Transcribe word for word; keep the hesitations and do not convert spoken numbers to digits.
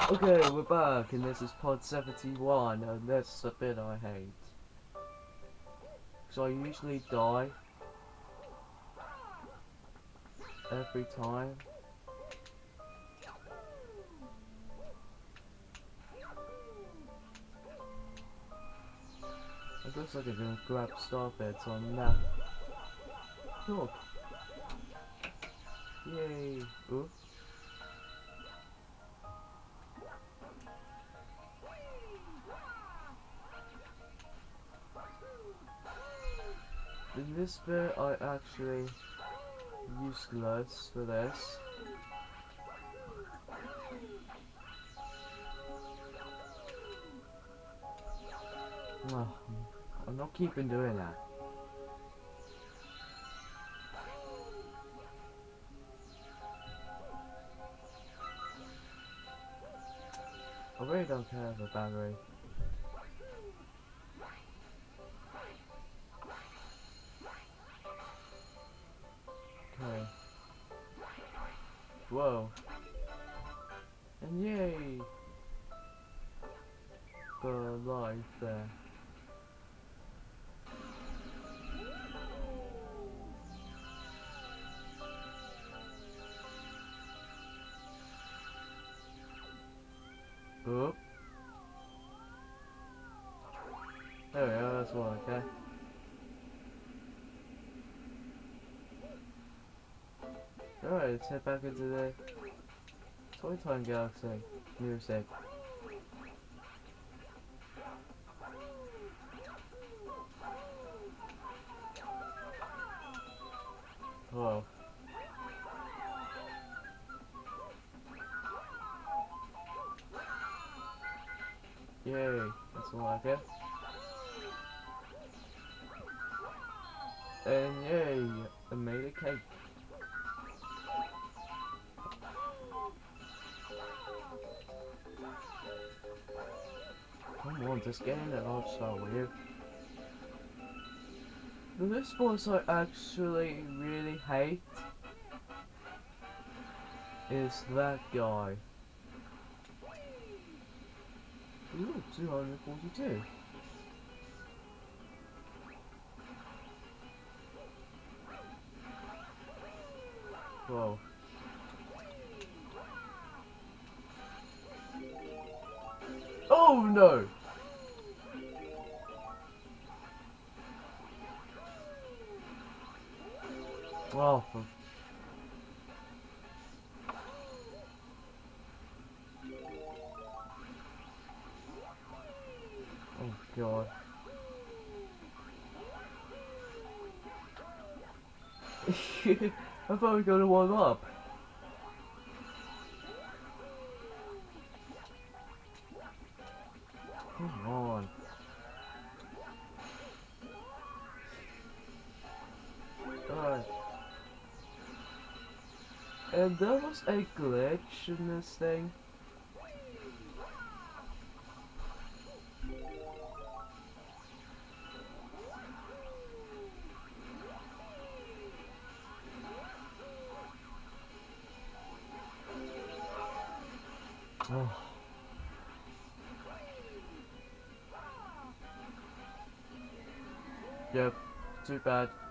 Okay, we're back, and this is pod seventy-one, and that's the bit I hate. So I usually die every time. It looks like I'm gonna grab star beds on that. Look! Yay! Ooh. In this bit, I actually useless for this. Oh, I'm not keeping doing that. I really don't care for battery. Okay. Whoa. And yay! The life there. Oh. There we go, that's one, okay. Alright, let's head back into the Toy Time Galaxy music. Whoa. Yay, that's all I get. And yay, I made a cake. Come on, just get in it, I'll show you. This boss I actually really hate is that guy. Ooh, two hundred forty-two. Whoa. Oh no! Oh, for... oh god. I thought we were gonna warm up. Come on. Alright. And there was a glitch in this thing. Oh. Yep, too bad.